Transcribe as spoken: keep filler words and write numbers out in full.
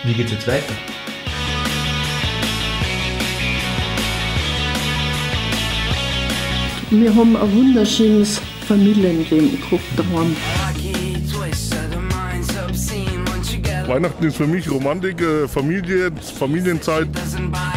Wie geht's jetzt weiter? Wir haben ein wunderschönes Familienleben gehabt daheim. Weihnachten ist für mich Romantik, Familie, Familienzeit.